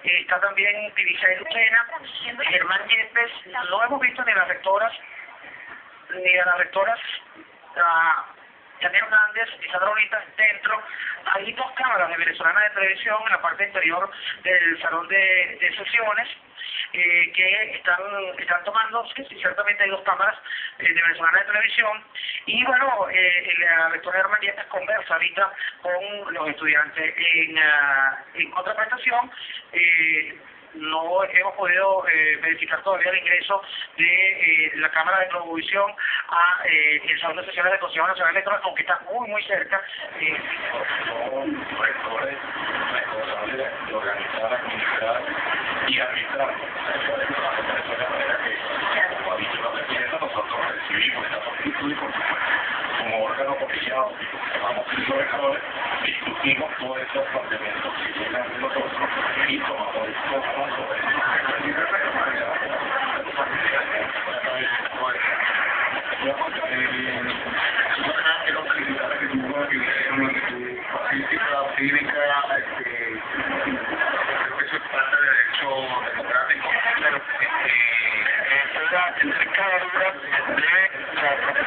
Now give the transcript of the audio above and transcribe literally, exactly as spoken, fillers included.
está también Pirisael Lucena, Germán Yepes. No hemos visto ni a las rectoras, ni a las rectoras, a Janet Hernández y Sandra Bonita dentro. Hay dos cámaras de Venezolana de Televisión en la parte interior del salón de, de sesiones, eh, que están, están tomando, sí, ciertamente hay dos cámaras eh, de Venezolana de Televisión, y bueno, eh, la rectora Germán Yepes conversa ahorita con los estudiantes. En, uh, en contraprestación, eh, no hemos podido eh, verificar todavía el ingreso de eh, la Cámara de Provisión a eh, el Salón de Sesiones del Consejo Nacional Electoral, aunque está muy, muy cerca. Eh, Como rectores responsables de organizar la comunidad y arbitrar. De manera que, como ha dicho la presidenta, nosotros recibimos esta solicitud y, por supuesto, como órgano colegiado, llamamos cinco rectores, discutimos todos esos planteamientos que llegan de nosotros y tomamos decisiones sobre eso. Cívica, este, creo que eso es parte del derecho democrático, pero este, es la entrecadura de la